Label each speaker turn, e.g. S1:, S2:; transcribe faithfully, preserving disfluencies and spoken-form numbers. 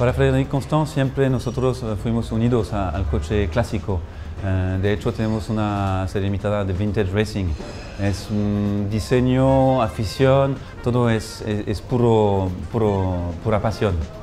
S1: Para Frédéric Constant siempre nosotros fuimos unidos a, al coche clásico. Uh, de hecho tenemos una serie limitada de Vintage Racing. Es un diseño, afición, todo es, es, es puro, puro, pura pasión.